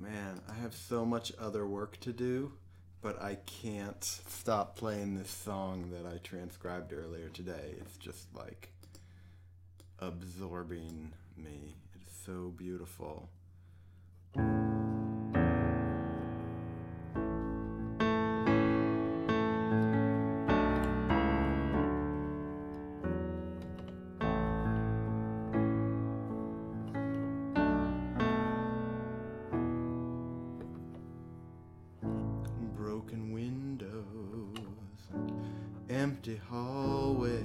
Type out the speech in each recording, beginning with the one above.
Man, I have so much other work to do, but I can't stop playing this song that I transcribed earlier today. It's just like absorbing me. It's so beautiful. Broken windows, empty hallways,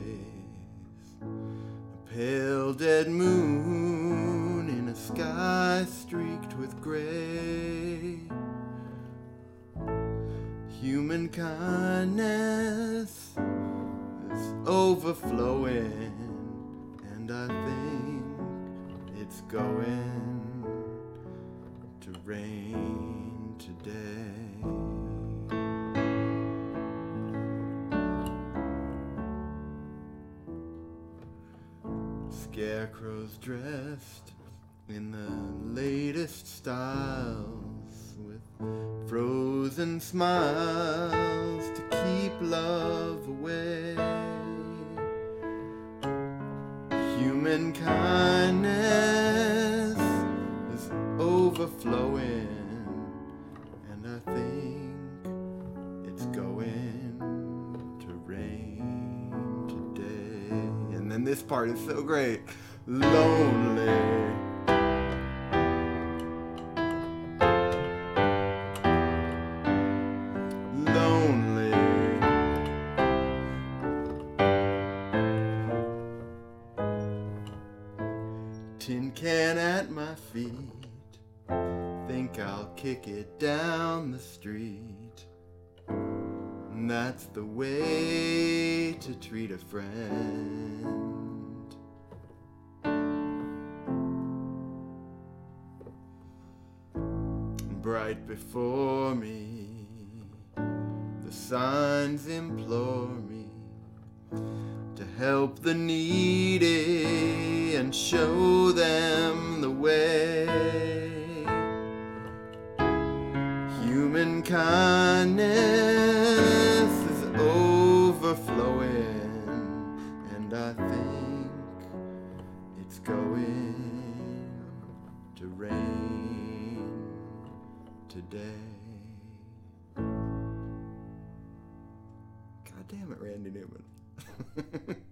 a pale dead moon in a sky streaked with gray. Human kindness is overflowing, and I think it's going to rain today. Scarecrows dressed in the latest styles, with frozen smiles to keep love away. Human kindness is overflowing, and I think it's going to rain today. And then this part is so great. Lonely. Lonely. Tin can at my feet. Think I'll kick it down the street. And that's the way to treat a friend. Bright before me, the signs implore me to help the needy and show them the way. Human kindness is overflowing, and I think it's going to rain today. God damn it, Randy Newman.